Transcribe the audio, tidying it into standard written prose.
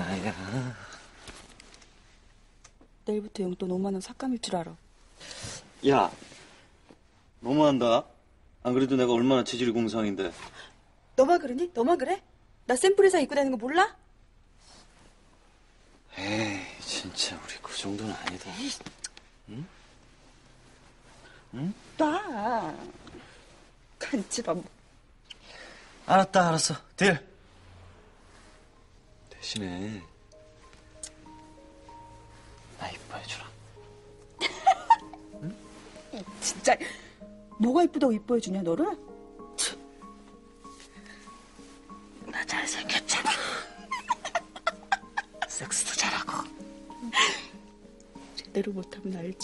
나야. 내일부터 용돈 5만 원 삭감일 줄 알아. 야, 너무한다. 안 그래도 내가 얼마나 체질이 공상인데. 너만 그러니? 너만 그래? 나 샘플 회사 입고 다니는 거 몰라? 에이, 진짜 우리 그 정도는 아니다. 응? 응? 나 간지럼. 알았다, 알았어. 딜. 대신에 나 이뻐해주라. 응? 진짜 뭐가 이쁘다고 이뻐해주냐 너를? 나 잘생겼잖아. 섹스도 잘하고. 제대로 못하면 알지.